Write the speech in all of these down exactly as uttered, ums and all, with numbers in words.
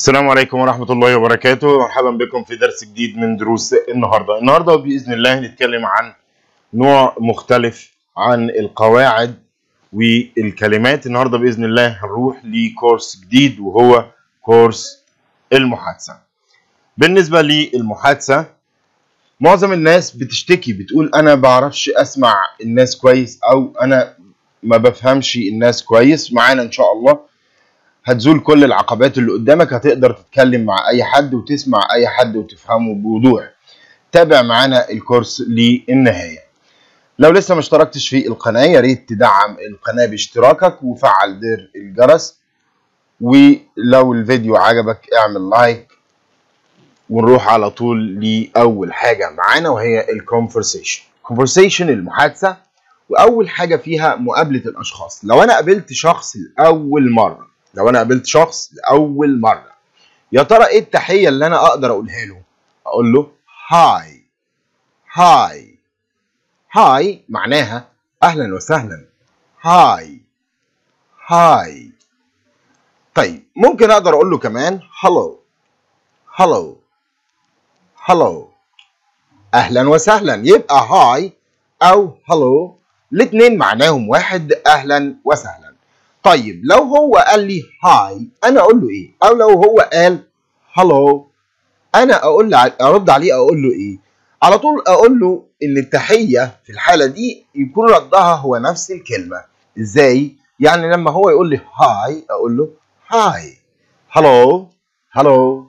السلام عليكم ورحمة الله وبركاته. مرحبا بكم في درس جديد من دروس النهاردة. النهاردة بإذن الله هنتكلم عن نوع مختلف عن القواعد والكلمات. النهاردة بإذن الله هنروح لكورس جديد وهو كورس المحادثة. بالنسبة للمحادثة معظم الناس بتشتكي بتقول أنا بعرفش أسمع الناس كويس أو أنا ما بفهمش الناس كويس. معانا إن شاء الله هتزول كل العقبات اللي قدامك، هتقدر تتكلم مع اي حد وتسمع اي حد وتفهمه بوضوح. تابع معانا الكورس للنهايه. لو لسه ما اشتركتش في القناه يا ريت تدعم القناه باشتراكك وفعل زر الجرس، ولو الفيديو عجبك اعمل لايك. ونروح على طول لاول حاجه معانا وهي الكونفرسيشن. كونفرسيشن المحادثه، واول حاجه فيها مقابله الاشخاص. لو انا قابلت شخص لاول مره لو انا قابلت شخص لاول مره يا ترى ايه التحيه اللي انا اقدر اقولها له؟ اقول له هاي. هاي هاي معناها اهلا وسهلا. هاي هاي. طيب ممكن اقدر اقول له كمان هلو. هلو هلو اهلا وسهلا. يبقى هاي او هلو الاثنين معناهم واحد، اهلا وسهلا. طيب لو هو قال لي هاي انا اقول له ايه؟ او لو هو قال هلو انا اقول له ارد عليه اقول له ايه؟ على طول اقول له ان التحيه في الحاله دي يكون ردها هو نفس الكلمه. ازاي؟ يعني لما هو يقول لي هاي اقول له هاي. هلو هلو.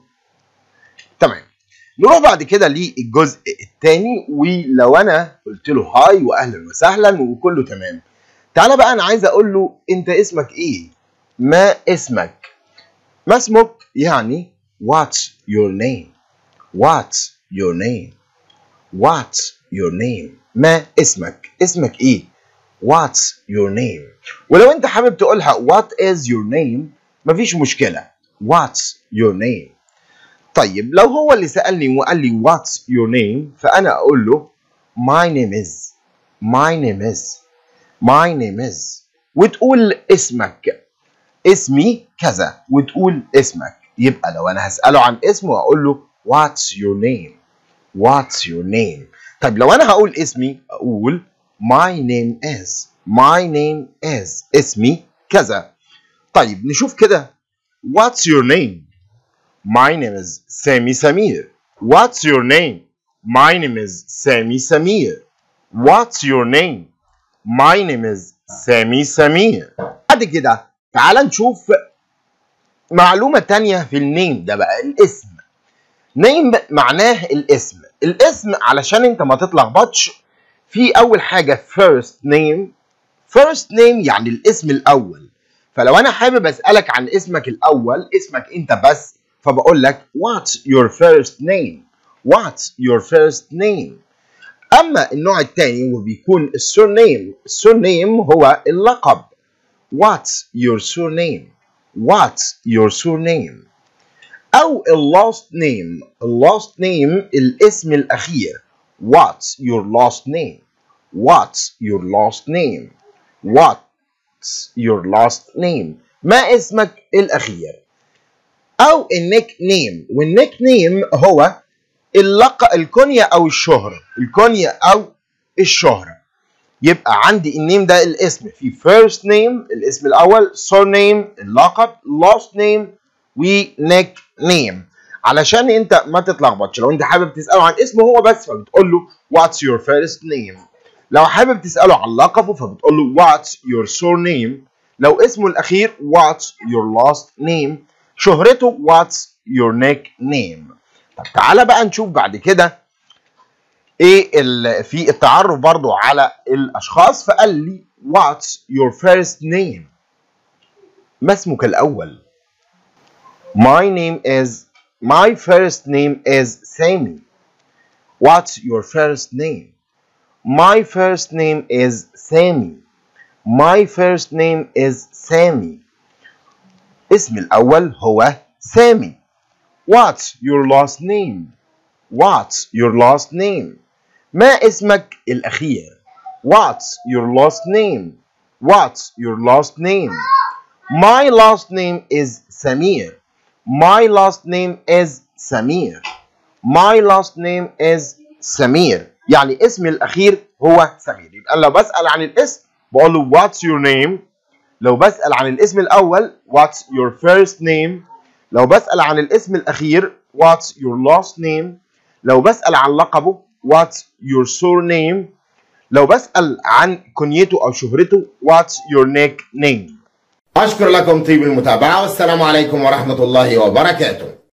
تمام. نروح بعد كده للجزء الثاني، ولو انا قلت له هاي واهلا وسهلا وكله تمام، تعالى بقى انا عايز اقول له انت اسمك ايه؟ ما اسمك؟ ما اسمك يعني what's your name. what's your name. what's your name. ما اسمك؟ اسمك ايه؟ what's your name. ولو انت حابب تقولها what is your name مفيش مشكلة. what's your name. طيب لو هو اللي سألني وقال لي what's your name فأنا أقول له my name is. my name is. my name is. وتقول اسمك. اسمي كذا وتقول اسمك. يبقى لو أنا هسأله عن اسمه أقول له what's your name. what's your name. طيب لو أنا هقول اسمي أقول my name is. my name is. اسمي كذا. طيب نشوف كده. what's your name. My name is Sami Samir. What's your name? My name is Sami Samir. What's your name? My name is Sami Samir. بعد كده تعال نشوف معلومة تانية في النيم ده بقى، الاسم. نيم معناه الاسم. الاسم علشان انت ما تتلخبطش في اول حاجة first name. first name يعني الاسم الاول. فلو انا حابب اسألك عن اسمك الاول، اسمك انت بس، فبقول لك what's your first name. what's your first name. اما النوع الثاني وبيكون السورنيم. السورنيم هو اللقب. what's your surname. what's your surname. او last name. last name الاسم الاخير. what's your last name. what's your last name. what's your last name. ما اسمك الاخير. او النيك نيم. والنيك نيم هو اللقب، الكنية او الشهرة. الكنية او الشهرة. يبقى عندي النيم ده الاسم، في first name الاسم الاول، surname اللقب، last name ونيك نيم. علشان انت ما تتلخبطش، لو انت حابب تسأله عن اسمه هو بس فبتقول له what's your first name. لو حابب تسأله عن لقبه فبتقول له what's your surname. لو اسمه الاخير what's your last name. شهرته what's your nickname. طب تعالى بقى نشوف بعد كده ايه في التعرف برضو على الاشخاص. فقال لي what's your first name. ما اسمك الاول؟ my name is my first name is Sami. what's your first name. my first name is Sami. my first name is Sami. اسمي الأول هو سامي. What's your last name? What's your last name? ما اسمك الأخير؟ What's your last name? What's your last name? My last name is Samir. My last name is سمير. My last name is سمير. يعني اسمي الأخير هو سمير. يبقى لو بسأل عن الاسم بقول له what's your name. لو بسأل عن الاسم الأول what's your first name. لو بسأل عن الاسم الأخير what's your last name. لو بسأل عن لقبه what's your surname. لو بسأل عن كنيته أو شهرته what's your nickname. أشكر لكم طيب المتابعة والسلام عليكم ورحمة الله وبركاته.